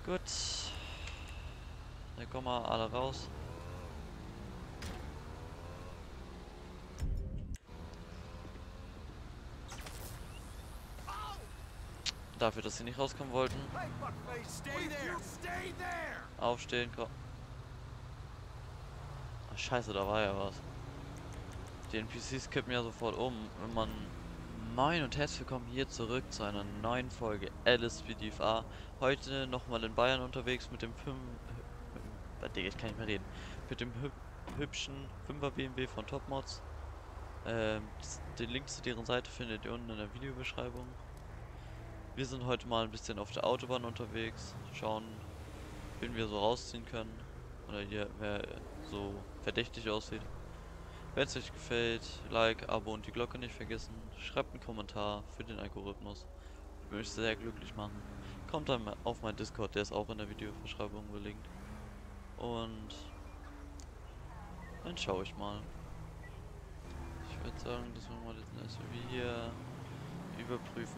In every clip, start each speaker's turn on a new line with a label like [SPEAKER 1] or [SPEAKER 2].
[SPEAKER 1] Gut. Dann kommen wir alle raus. Dafür, dass sie nicht rauskommen wollten. Aufstehen, komm. Ach, scheiße, da war ja was. Die NPCs kippen ja sofort um, wenn man... Moin und herzlich willkommen hier zurück zu einer neuen Folge LSPDFA. Heute nochmal in Bayern unterwegs mit dem ich kann nicht mehr reden. Mit dem hübschen 5er BMW von Topmods. Den Link zu deren Seite findet ihr unten in der Videobeschreibung. Wir sind heute mal ein bisschen auf der Autobahn unterwegs. Schauen, wen wir so rausziehen können. Oder hier, wer so verdächtig aussieht. Wenn es euch gefällt, Like, Abo und die Glocke nicht vergessen. Schreibt einen Kommentar für den Algorithmus. Würde mich sehr glücklich machen. Kommt dann auf meinen Discord, der ist auch in der Videobeschreibung verlinkt. Und dann schaue ich mal. Ich würde sagen, dass wir mal den SUV hier überprüfen.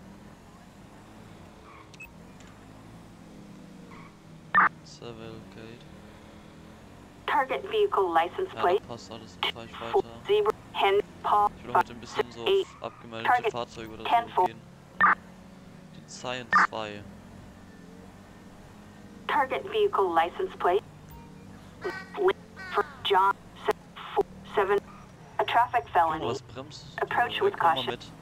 [SPEAKER 1] Cavalcade.
[SPEAKER 2] Target vehicle license
[SPEAKER 1] Ja,
[SPEAKER 2] plate.
[SPEAKER 1] da passt alles, dann fahre ich weiter.
[SPEAKER 2] Zebra hen Paul.
[SPEAKER 1] Ich will heute ein bisschen so auf abgemeldete Fahrzeuge oder so gehen. Den Science 2.
[SPEAKER 2] Target vehicle license plate. For John 7. A traffic
[SPEAKER 1] Oh,
[SPEAKER 2] felony.
[SPEAKER 1] was bremst?
[SPEAKER 2] Approach with
[SPEAKER 1] Komm mal
[SPEAKER 2] caution.
[SPEAKER 1] mit.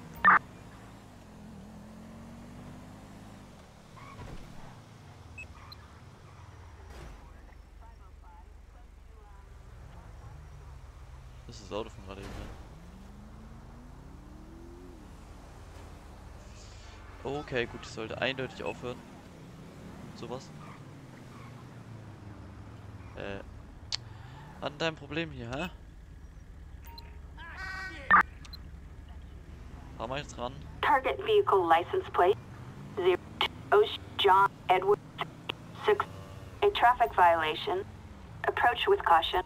[SPEAKER 1] Das ist das Auto von gerade eben. Okay, gut, ich sollte eindeutig aufhören. Sowas. An deinem Problem hier, hä? Fahr mal jetzt ran.
[SPEAKER 2] Target vehicle license plate. 0 John Edward 6. A traffic violation. Approach with caution.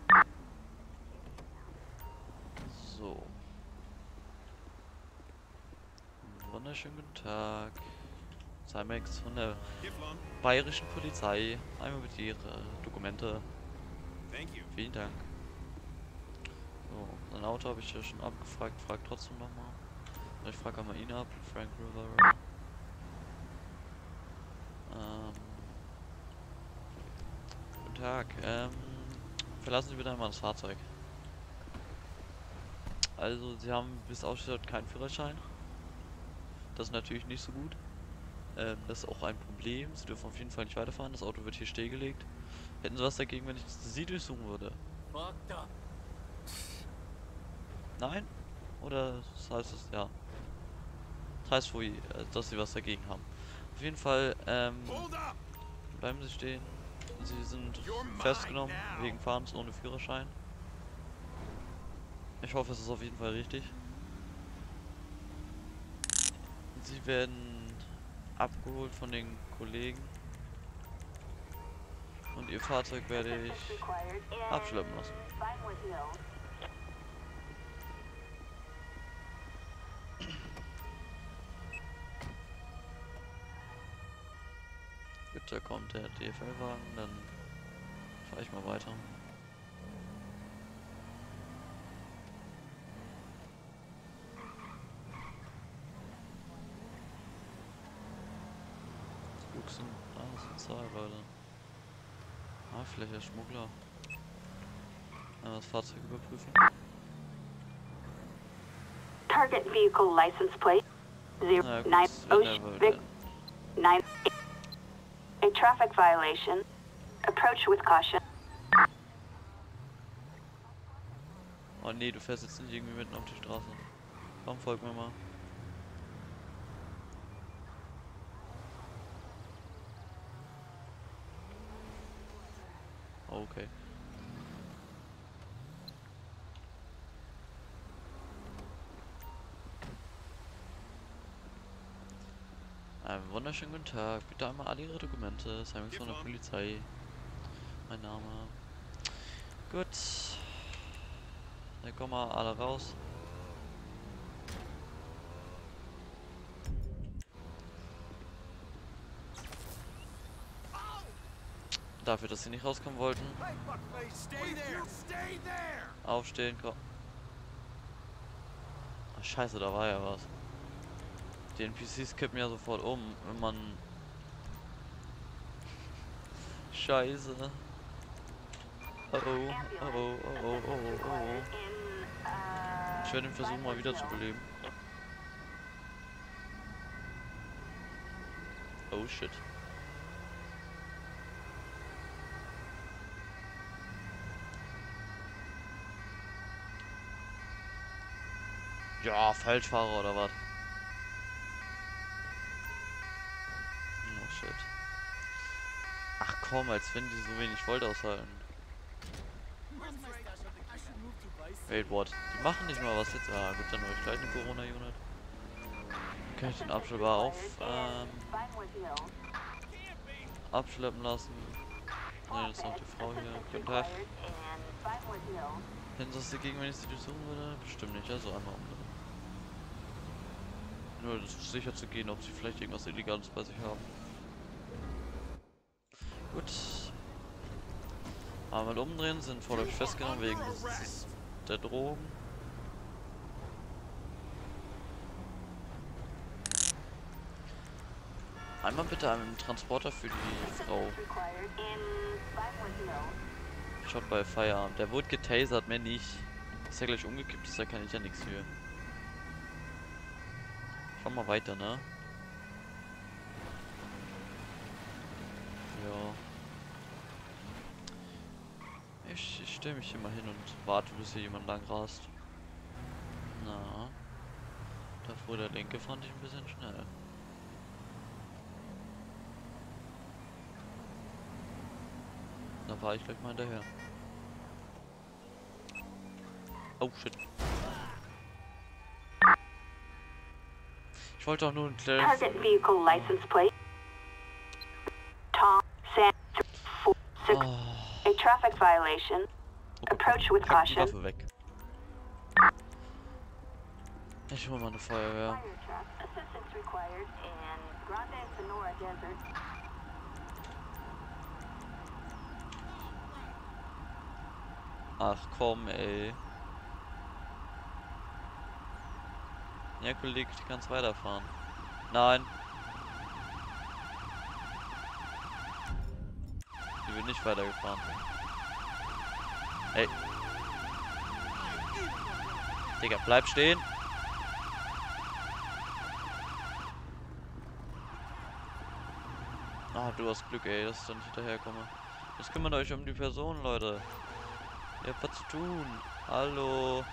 [SPEAKER 1] So. Wunderschönen guten Tag. Cymex von der bayerischen Polizei. Einmal bitte Ihre Dokumente. Vielen Dank. So, sein Auto habe ich ja schon abgefragt. Frag trotzdem nochmal. Ich frage einmal ihn ab. Frank Rivera. Guten Tag. Verlassen Sie bitte einmal das Fahrzeug. Also, Sie haben bis ausschaut keinen Führerschein. Das ist natürlich nicht so gut. Das ist auch ein Problem. Sie dürfen auf jeden Fall nicht weiterfahren. Das Auto wird hier stillgelegt. Hätten Sie was dagegen, wenn ich Sie durchsuchen würde? Nein? Oder das heißt es, ja. Das heißt wohl, dass Sie was dagegen haben. Auf jeden Fall, bleiben Sie stehen. Sie sind festgenommen wegen Fahrens ohne Führerschein. Ich hoffe, es ist auf jeden Fall richtig. Sie werden abgeholt von den Kollegen. Und Ihr Fahrzeug werde ich abschleppen lassen. Gut, da kommt der DFL-Wagen, dann fahre ich mal weiter. Das sind zwei Leute. Ah, vielleicht der Schmuggler. Das Fahrzeug überprüfen.
[SPEAKER 2] Target vehicle license plate. 0
[SPEAKER 1] Na
[SPEAKER 2] 9
[SPEAKER 1] gut,
[SPEAKER 2] 9. A traffic violation. Approach with caution.
[SPEAKER 1] oh nee, du fährst jetzt nicht irgendwie mitten auf die Straße. Komm, folg mir mal. Okay. Einen wunderschönen guten Tag. Bitte einmal alle Ihre Dokumente. Cymex von der Polizei. Mein Name. Gut. Dann kommen wir alle raus. Dafür, dass sie nicht rauskommen wollten. Aufstehen, komm. Ach, scheiße, da war ja was. Die NPCs kippen ja sofort um, wenn man... Scheiße. Oh oh, oh oh, oh oh, oh oh, oh. Ich werde ihn versuchen, mal wieder zu beleben. Oh shit. Ja, Falschfahrer oder was? Oh shit. Ach komm, als wenn die so wenig Volt aushalten. Wait, what? Die machen nicht mal was jetzt. Ah, gut, dann habe ich gleich eine Corona-Unit. Kann ich den abschleppbar abschleppen lassen? Ne, das ist noch die Frau hier. Guten Tag. Hätten sie das dagegen, wenn ich sie durchsuchen würde? Bestimmt nicht, also einmal umdrehen. Nur das sicher zu gehen, ob sie vielleicht irgendwas Illegales bei sich haben. Gut. Einmal umdrehen, sind vorläufig festgenommen wegen der Drogen. Einmal bitte einen Transporter für die Frau. Schaut bei Feierabend. Der wurde getasert, mehr nicht. Ist ja gleich umgekippt, ist, da kann ich ja nichts für. Schau mal weiter, ne? Ja. Ich stelle mich hier mal hin und warte, bis hier jemand lang rast. Na. Da vor der Linke fand ich ein bisschen schnell. Da war ich gleich mal hinterher. Oh shit. Ich wollte auch nur ein kleines...
[SPEAKER 2] Target vehicle license plate. Tom San 46. A traffic violation. Approach with
[SPEAKER 1] Pack die
[SPEAKER 2] caution.
[SPEAKER 1] Waffe weg. Ich hol mal eine Feuerwehr.
[SPEAKER 2] Fire truck. Assistance required in Grande Sonora Desert.
[SPEAKER 1] Ach komm, ey. Ja, Kollege, ich kann's weiterfahren. Nein. Die wird nicht weitergefahren. Ey. Digga, bleib stehen. Ah, du hast Glück, ey, dass ich da nicht hinterherkomme. Jetzt kümmert euch um die Person, Leute. Ihr habt was zu tun. Hallo.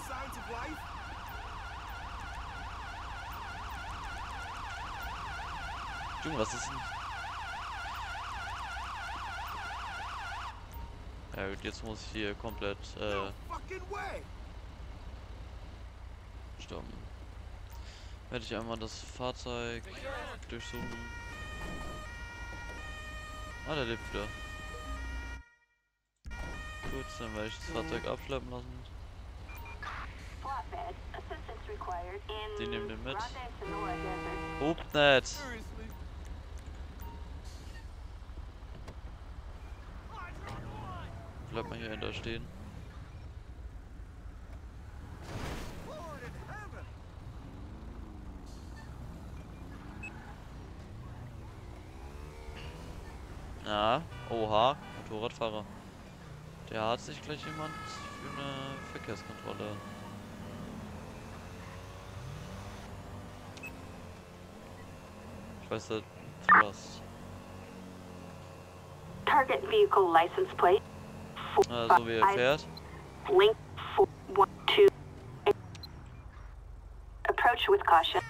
[SPEAKER 1] Junge, was ist denn? Ja gut, jetzt muss ich hier komplett stoppen. Werde ich einmal das Fahrzeug durchsuchen. Ah, der lebt wieder. Gut, dann werde ich das Fahrzeug abschleppen lassen. Die nehmen den mit. Hupt nicht! Bleib mal hier hinter stehen. Ja, oha, Motorradfahrer. Der hat sich gleich jemand für eine Verkehrskontrolle. Ich weiß nicht, was.
[SPEAKER 2] Target vehicle license plate.
[SPEAKER 1] So wie er fährt.
[SPEAKER 2] Link 412. Approach with caution.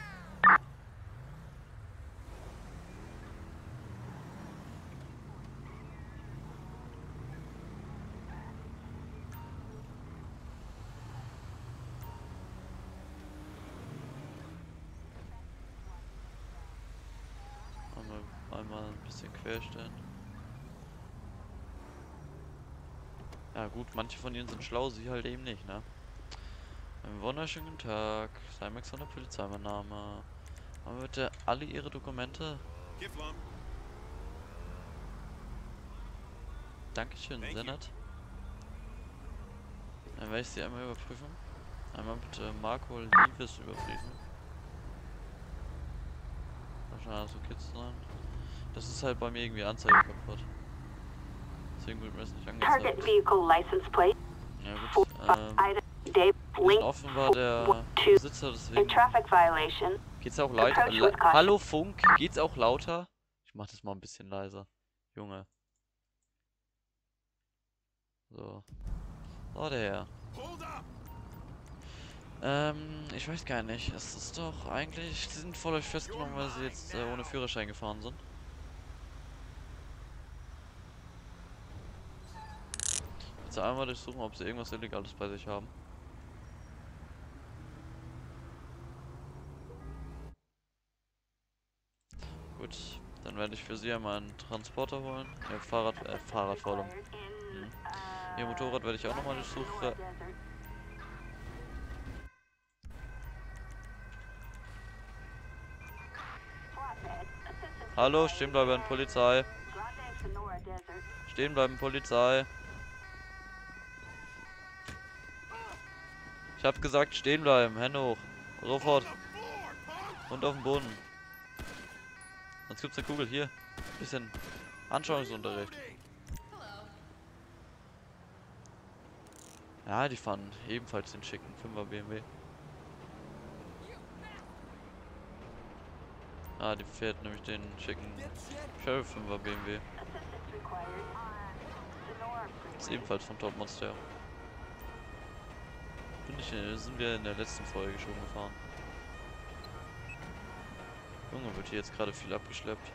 [SPEAKER 1] Einmal ein bisschen querstellen. Ja gut, manche von ihnen sind schlau, sie halt eben nicht, ne? Einen wunderschönen guten Tag. Cymax von der Polizeiübernahme. Haben wir bitte alle ihre Dokumente? Dankeschön, sehr nett. Dann werde ich sie einmal überprüfen. Einmal bitte Marco Liebes überprüfen. Wahrscheinlich so Kids sein. Das ist halt bei mir irgendwie Anzeige kaputt. Deswegen wird mir das nicht
[SPEAKER 2] Target
[SPEAKER 1] angezeigt.
[SPEAKER 2] vehicle license plate.
[SPEAKER 1] Ja gut,
[SPEAKER 2] Dave Link
[SPEAKER 1] offenbar der
[SPEAKER 2] to
[SPEAKER 1] Besitzer,
[SPEAKER 2] a
[SPEAKER 1] deswegen
[SPEAKER 2] traffic violation.
[SPEAKER 1] geht's auch lauter.
[SPEAKER 2] Approach with caution.
[SPEAKER 1] Hallo Funk, geht's auch lauter? Ich mach das mal ein bisschen leiser. Junge. So. Oh, der Herr. Ich weiß gar nicht. Es ist doch eigentlich... Sie sind voll euch festgenommen, weil sie jetzt ohne Führerschein gefahren sind. Jetzt einmal durchsuchen, ob sie irgendwas Illegales bei sich haben. Gut, dann werde ich für sie einmal einen Transporter holen. Ja, Fahrrad vor allem. Ihr Motorrad werde ich auch nochmal durchsuchen. Hallo, stehen bleiben, Polizei. Stehen bleiben, Polizei. Ich hab gesagt, stehen bleiben, Hände hoch. Sofort. Und auf den Boden. Sonst gibt's eine Kugel hier. Bisschen Anschauungsunterricht. Ja, die fahren ebenfalls den schicken 5er BMW. Ah, die fährt nämlich den schicken Sheriff 5er BMW. Ist ebenfalls von Top Monster. Sind wir in der letzten Folge schon gefahren. Junge, wird hier jetzt gerade viel abgeschleppt.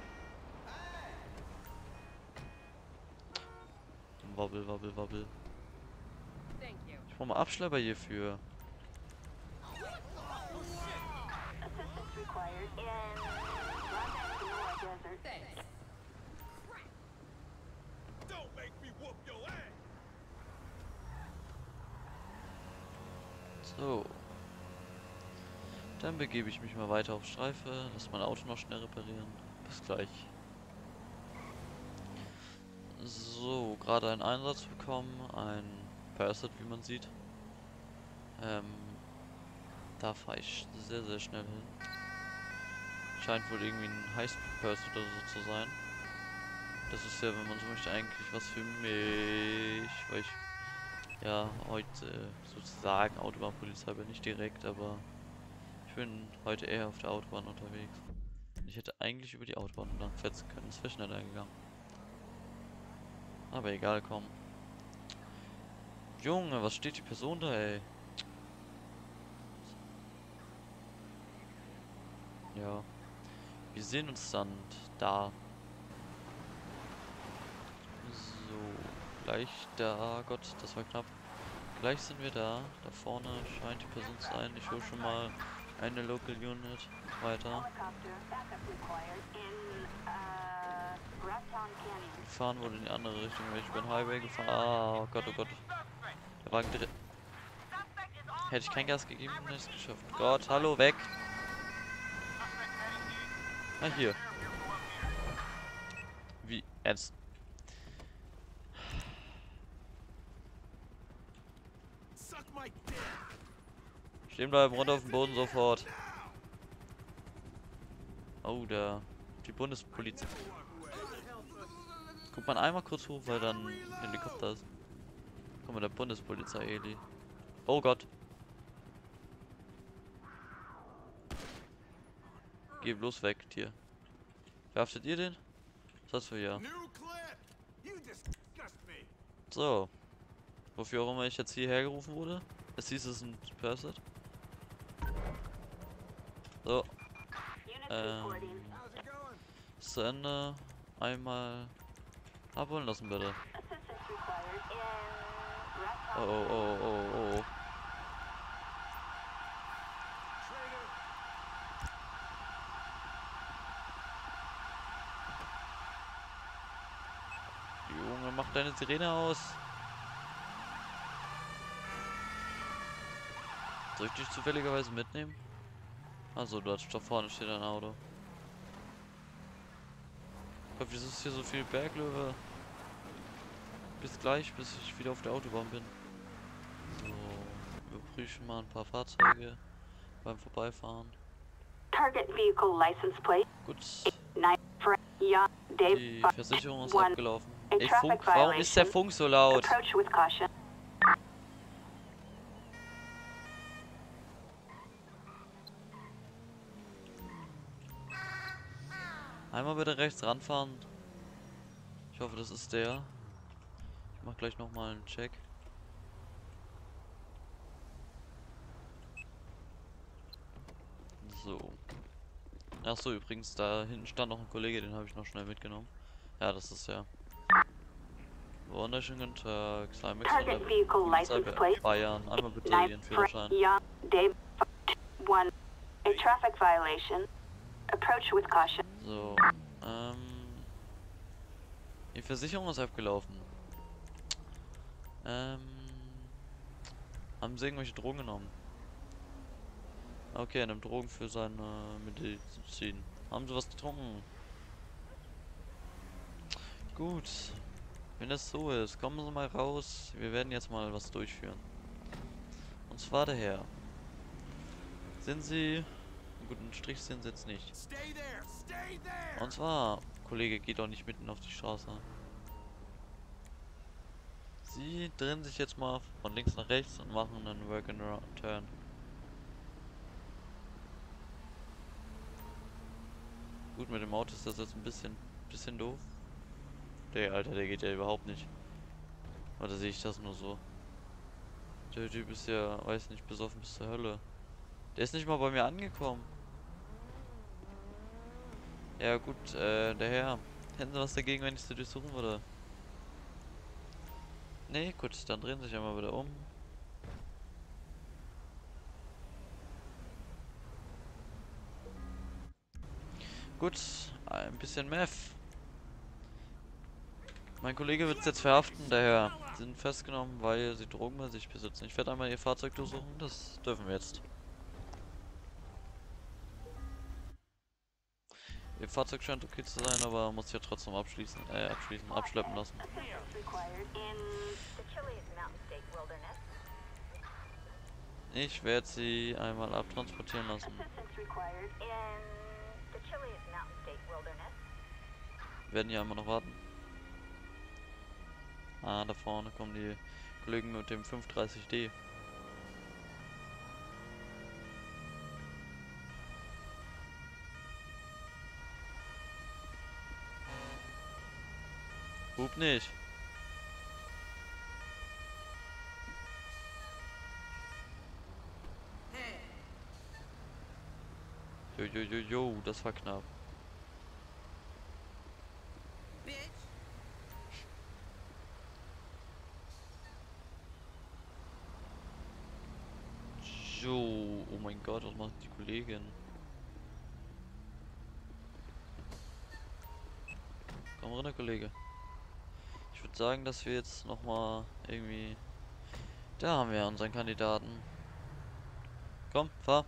[SPEAKER 1] Wabbel, wabbel, wabbel. Ich brauche mal Abschlepper hierfür. So. Dann begebe ich mich mal weiter auf Streife. Lass mein Auto noch schnell reparieren. Bis gleich. So, gerade einen Einsatz bekommen. Ein Pursuit, wie man sieht. Da fahre ich sehr, sehr schnell hin. Scheint wohl irgendwie ein Highspeed Pursuit oder so zu sein. Das ist ja, wenn man so möchte, eigentlich was für mich, weil ich ja heute sozusagen Autobahnpolizei bin, nicht direkt, aber ich bin heute eher auf der Autobahn unterwegs. Ich hätte eigentlich über die Autobahn lang fetzen können, es wäre schneller gegangen. Aber egal, komm. Junge, was steht die Person da, ey? Ja. Wir sehen uns dann da. So, gleich da. Gott, das war knapp. Gleich sind wir da. Da vorne scheint die Person zu sein. Ich hole schon mal eine Local Unit weiter. Gefahren wurde in die andere Richtung, weil ich über den Highway gefahren. Ah, oh Gott, oh Gott. Der Wagen drin. Hätte ich kein Gas gegeben, hätte ich es geschafft. Gott, hallo, weg. Ah, hier. Wie? Ernst? Stehen bleiben, runter auf den Boden sofort. Oh, die Bundespolizei. Guckt man einmal kurz hoch, weil dann ein Helikopter ist. Guck mal, der Bundespolizei, Eli. Oh Gott. Geh bloß weg, Tier. Verhaftet ihr den? Was für ja. So. Wofür auch immer ich jetzt hierher gerufen wurde. Es hieß, es ist ein Pursuit. So. Ist zu Ende. Einmal abholen lassen, bitte. Oh, oh, oh, oh, oh. Junge, mach deine Sirene aus. Soll ich dich zufälligerweise mitnehmen? Also, da vorne steht ein Auto. Gott, wieso ist hier so viel Berglöwe? bis gleich, bis ich wieder auf der Autobahn bin. So, wir prüfen mal ein paar Fahrzeuge beim Vorbeifahren.
[SPEAKER 2] Target vehicle license plate.
[SPEAKER 1] Gut,
[SPEAKER 2] 9 Young Dave.
[SPEAKER 1] die Versicherung ist
[SPEAKER 2] 1.
[SPEAKER 1] abgelaufen.
[SPEAKER 2] A
[SPEAKER 1] Ey,
[SPEAKER 2] traffic
[SPEAKER 1] Funk, warum ist der
[SPEAKER 2] violation.
[SPEAKER 1] Funk so laut?
[SPEAKER 2] Approach with caution.
[SPEAKER 1] Einmal bitte rechts ranfahren. Ich hoffe, das ist der. Ich mach gleich nochmal einen Check. So. Ach so, übrigens, da hinten stand noch ein Kollege, den habe ich noch schnell mitgenommen. Ja, das ist ja. Wunderschönen guten Tag. Slimex von der
[SPEAKER 2] Target vehicle license
[SPEAKER 1] Polizei
[SPEAKER 2] plate.
[SPEAKER 1] Bayern. Einmal bitte
[SPEAKER 2] 9
[SPEAKER 1] Ihren Führerschein.
[SPEAKER 2] Young Dave. 1. A traffic violation. Approach with caution.
[SPEAKER 1] So, die Versicherung ist abgelaufen. Haben Sie irgendwelche Drogen genommen? Okay, er nimmt Drogen für seine Medizin. Haben Sie was getrunken? Gut. Wenn es so ist, kommen Sie mal raus. Wir werden jetzt mal was durchführen. Und zwar der Herr. Sind Sie... Einen guten Strich sind Sie jetzt nicht. Und zwar, Kollege, geht doch nicht mitten auf die Straße. Sie drehen sich jetzt mal von links nach rechts und machen einen Work and Turn. Gut, mit dem Auto ist das jetzt ein bisschen doof. Der Alter, der geht ja überhaupt nicht. Oder sehe ich das nur so? Der Typ ist ja, weiß nicht, besoffen bis zur Hölle. Der ist nicht mal bei mir angekommen. Ja gut, der Herr. Hätten Sie was dagegen, wenn ich Sie durchsuchen würde? Nee, gut, dann drehen Sie sich einmal wieder um. Gut, ein bisschen Meth. Mein Kollege wird es jetzt verhaften, daher sind festgenommen, weil sie Drogen bei sich besitzen. Ich werde einmal ihr Fahrzeug durchsuchen, das dürfen wir jetzt. Ihr Fahrzeug scheint okay zu sein, aber muss ja trotzdem abschleppen lassen. Ich werde sie einmal abtransportieren lassen. Wir werden hier einmal noch warten. Ah, da vorne kommen die Kollegen mit dem 530D. Hub nicht. Jo, das war knapp. Jo, oh mein Gott, was macht die Kollegin? Komm runter, Kollege. Ich würde sagen, dass wir jetzt nochmal irgendwie... Da haben wir unseren Kandidaten. Komm, fahr.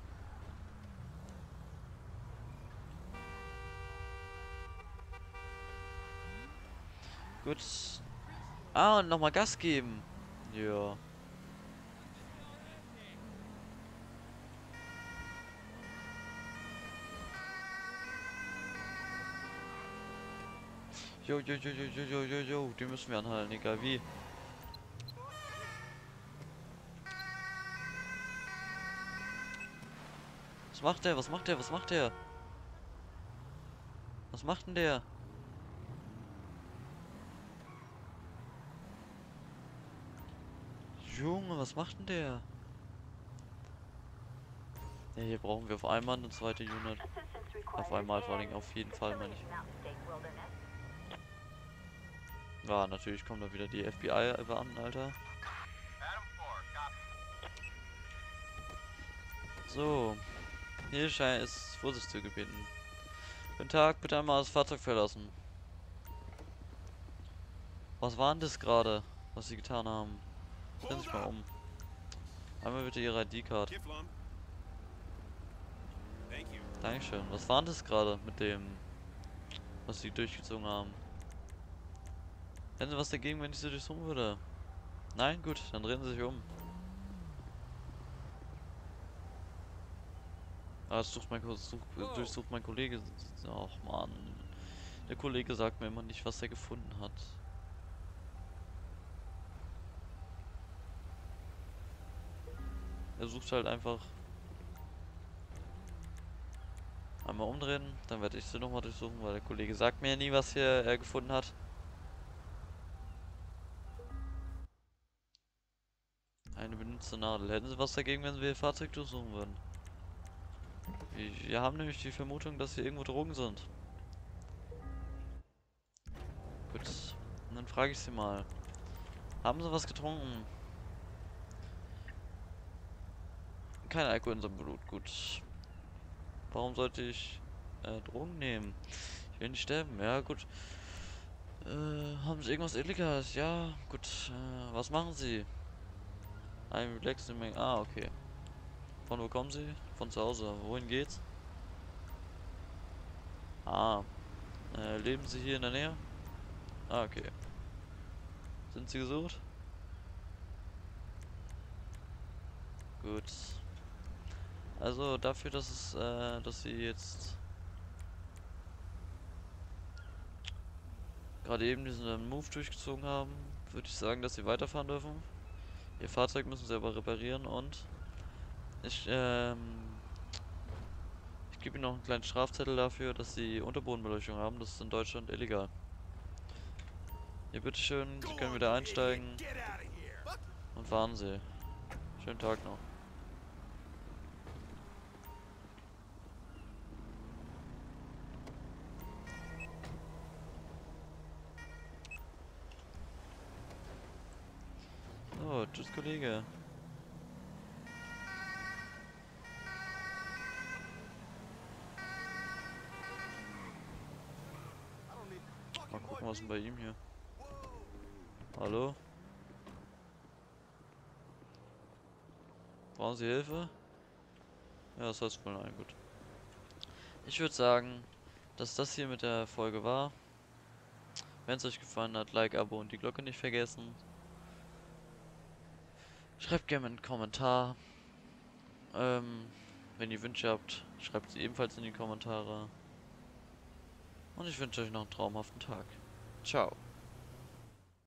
[SPEAKER 1] Gut. Ah, und nochmal Gas geben. Ja. Jo, die müssen wir anhalten, egal wie. Was macht der? Was macht der? Was macht der? Was macht denn der? Junge, was macht denn der? Ja, hier brauchen wir auf einmal eine zweite Unit. Auf einmal, vor allem auf jeden Fall, meine ich. Ja, natürlich kommen da wieder die FBI-Beamten, Alter. So. Hier ist Vorsicht zugebeten. Guten Tag, bitte einmal das Fahrzeug verlassen. Was war denn das gerade, was Sie getan haben? Drehen Sie sich mal um. Einmal bitte Ihre ID-Card. Dankeschön. Was war denn das gerade mit dem, was Sie durchgezogen haben? Hätten Sie was dagegen, wenn ich Sie durchsuchen würde? Nein? Gut, dann drehen Sie sich um. Ah, das durchsucht mein Kollege. Ach man. Der Kollege sagt mir immer nicht, was er gefunden hat. Er sucht halt einfach. Einmal umdrehen, dann werde ich sie nochmal durchsuchen, weil der Kollege sagt mir ja nie, was hier er gefunden hat. Eine benutzte Nadel. Hätten Sie was dagegen, wenn wir Ihr Fahrzeug durchsuchen würden? Wir haben nämlich die Vermutung, dass hier irgendwo Drogen sind. Gut. Und dann frage ich Sie mal. Haben Sie was getrunken? Kein Alkohol in unserem Blut. Gut. Warum sollte ich Drogen nehmen? Ich will nicht sterben. Ja, gut. Haben Sie irgendwas Illegales? Ja, gut. Was machen Sie? I'm relaxing. Ah, okay. Von wo kommen Sie? Von zu Hause. Wohin geht's? Ah. Leben Sie hier in der Nähe? Ah, okay. Sind Sie gesucht? Gut. Also dafür, dass Sie jetzt gerade eben diesen Move durchgezogen haben, würde ich sagen, dass Sie weiterfahren dürfen. Ihr Fahrzeug müssen Sie aber reparieren und ich, ich gebe Ihnen noch einen kleinen Strafzettel dafür, dass Sie Unterbodenbeleuchtung haben. Das ist in Deutschland illegal. Hier, bitteschön, Sie können wieder einsteigen und fahren Sie. Schönen Tag noch. So, tschüss, Kollege. Mal gucken, was ist denn bei ihm hier? Hallo? Brauchen Sie Hilfe? Ja, das heißt wohl nein, gut. Ich würde sagen, dass das hier mit der Folge war. Wenn es euch gefallen hat, Like, Abo und die Glocke nicht vergessen. Schreibt gerne einen Kommentar. Ähm, wenn ihr Wünsche habt, schreibt sie ebenfalls in die Kommentare. Und ich wünsche euch noch einen traumhaften Tag. Ciao.